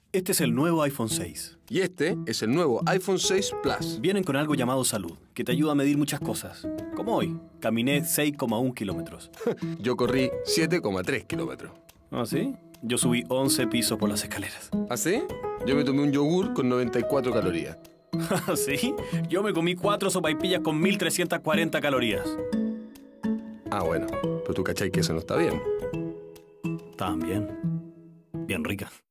Este es el nuevo iPhone 6. Y este es el nuevo iPhone 6 Plus. Vienen con algo llamado Salud, que te ayuda a medir muchas cosas. Como hoy, caminé 6,1 kilómetros. Yo corrí 7,3 kilómetros. ¿Ah, sí? Yo subí 11 pisos por las escaleras. ¿Ah, sí? Yo me tomé un yogur con 94 calorías. ¿Ah, sí? Yo me comí 4 sopaipillas con 1340 calorías. Ah, bueno. Pero tú cachai que eso no está bien. Estaban bien. Bien ricas.